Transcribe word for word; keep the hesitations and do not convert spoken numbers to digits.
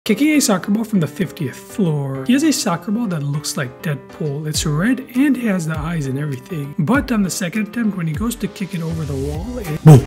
Kicking a soccer ball from the fiftieth floor. He has a soccer ball that looks like Deadpool. It's red and has the eyes and everything. But on the second attempt, when he goes to kick it over the wall, it